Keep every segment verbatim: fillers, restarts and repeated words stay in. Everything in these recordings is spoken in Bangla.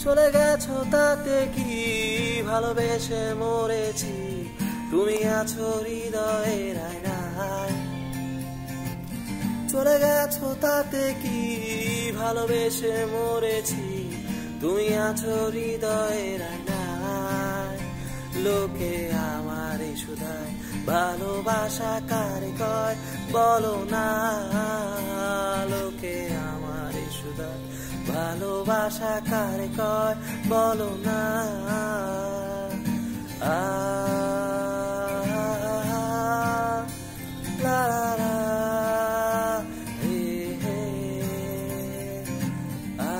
চলে গেছো তাতে কি, ভালোবেসে মরেছি, তুমি আছো হৃদয়ের আয়নায়। চলে গেছো তাতে কি, ভালোবেসে মরেছি, তুমি আছো হৃদয়ের আয়নায়। লোকে আমারে শুধায়, ভালোবাসা কারে কয় বলো না। লোকে আমারে শুধায়, ভালোবাসা কারে কয় বলো না। আ লা লা লা হে হে আ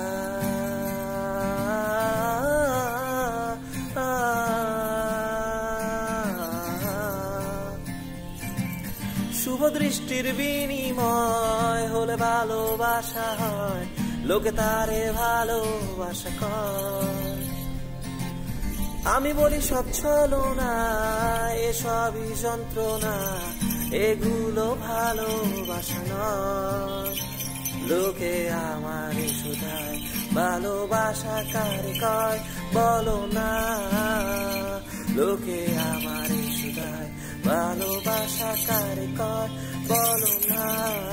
আ শুভ দৃষ্টির বিনিময় হলে ভালোবাসা হয়, লোকে তারে ভালোবাসা কয়। আমি বলি সব ছলনা, এসবই যন্ত্রণা, এগুলো ভালোবাসা নয়। লোকে আমারে শুধায়, ভালোবাসা কারে কয় বলো না। লোকে আমারে শুধায়, ভালোবাসা কারে কয় বলো না।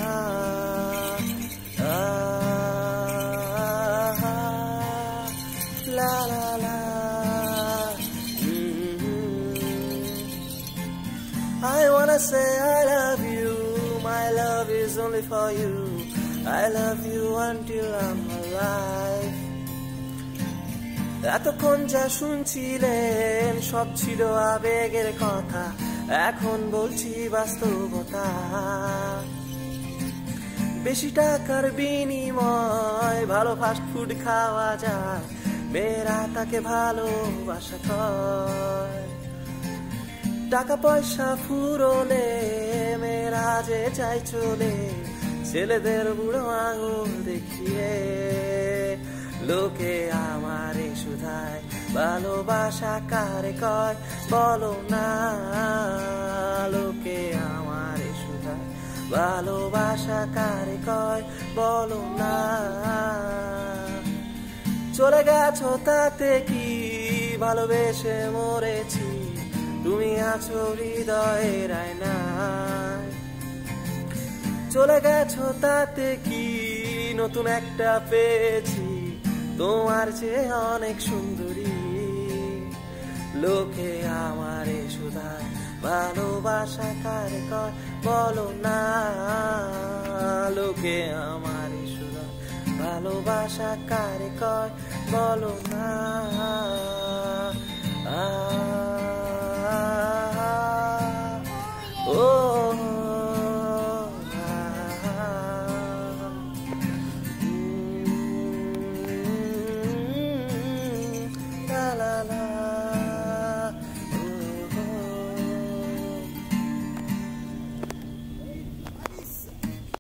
La la la. Mm-hmm. I wanna say I love you, my love is only for you. I love you until I'm alive. এতক্ষণ যা শুনছিলেন সব ছিল আবেগের কথা, এখন বলছি বাস্তবতা। বেশি টাকার বিনিময় ভালো ফাস্ট ফুড খাওয়া যায়, মেয়েরা তাকে ভালোবাসা কয়। টাকা পয়সা ফুরোলে মেয়েরা যে চাই চলে, ছেলেদের বুড়ো আঙুল দেখিয়ে। লোকে আমারে শুধায়, ভালোবাসা কারে কয় বলো না। লোকে আমারে শুধায়, ভালোবাসা কারে কয় বলো না। চলে গেছো তাতে কি, ভালোবেসে মরেছি, তুমি আছো হৃদয়ের আয়নায়। চলে গেছো তাতে কি, নতুন একটা পেয়েছি, তোমার চেয়ে অনেক সুন্দরী। লোকে আমারে শুধায়, ভালোবাসা কারে কয় বলো না। লোকে আমারে শুধায়, ভালোবাসা কারে কয় বলো না। আ